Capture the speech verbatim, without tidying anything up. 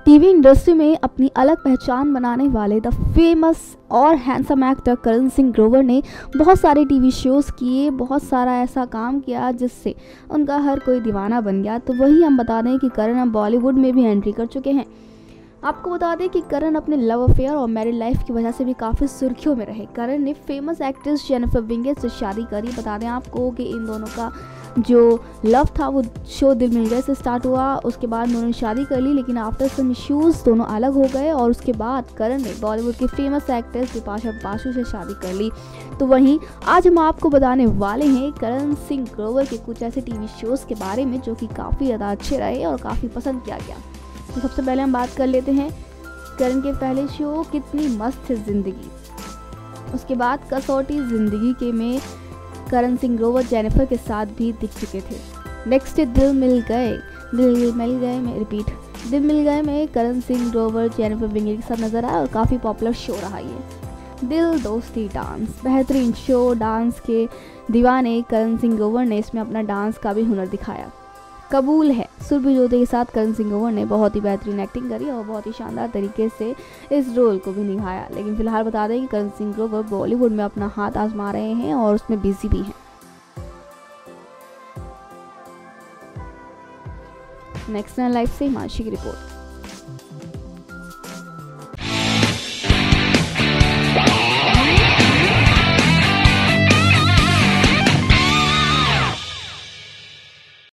TV industry में अपनी अलग पहचान बनाने वाले द फेमस और हैंडसम एक्टर करण सिंह ग्रोवर ने बहुत सारे टीवी शोज़ किए, बहुत सारा ऐसा काम किया जिससे उनका हर कोई दीवाना बन गया। तो वही हम बता दें कि करण अब बॉलीवुड में भी एंट्री कर चुके हैं। आपको बता दें कि करण अपने लव अफेयर और मैरिड लाइफ की वजह से भी काफ़ी सुर्खियों में रहे। करण ने फेमस एक्ट्रेस जेनिफर विंगेट से शादी करी। बता दें आपको कि इन दोनों का जो लव था वो शो दिल मिल गए से स्टार्ट हुआ, उसके बाद उन्होंने शादी कर ली, लेकिन आफ्टर सम इश्यूज़ दोनों अलग हो गए और उसके बाद करण ने बॉलीवुड की फेमस एक्ट्रेस बिपाशा बासु से शादी कर ली। तो वहीं आज हम आपको बताने वाले हैं करण सिंह ग्रोवर के कुछ ऐसे टीवी शोज़ के बारे में जो कि काफ़ी ज़्यादा अच्छे रहे और काफ़ी पसंद किया गया। तो सबसे पहले हम बात कर लेते हैं करण के पहले शो कितनी मस्त है ज़िंदगी, उसके बाद कसौटी ज़िंदगी के में करण सिंह ग्रोवर जेनिफर के साथ भी दिख चुके थे। नेक्स्ट है दिल मिल गए। दिल मिल गए में रिपीट दिल मिल गए में करण सिंह ग्रोवर जेनिफर विंगेट के साथ नजर आया और काफ़ी पॉपुलर शो रहा ये। दिल दोस्ती डांस बेहतरीन शो, डांस के दीवाने करण सिंह ग्रोवर ने इसमें अपना डांस का भी हुनर दिखाया। कबूल है सुरभि जोधे के साथ करण सिंह ग्रोवर ने बहुत ही बेहतरीन एक्टिंग करी और बहुत ही शानदार तरीके से इस रोल को भी निभाया। लेकिन फिलहाल बता दें कि करण सिंह ग्रोवर बॉलीवुड में अपना हाथ आजमा रहे हैं और उसमें बिजी भी हैं। नेक्स्ट लाइफ से हिमांशी की रिपोर्ट।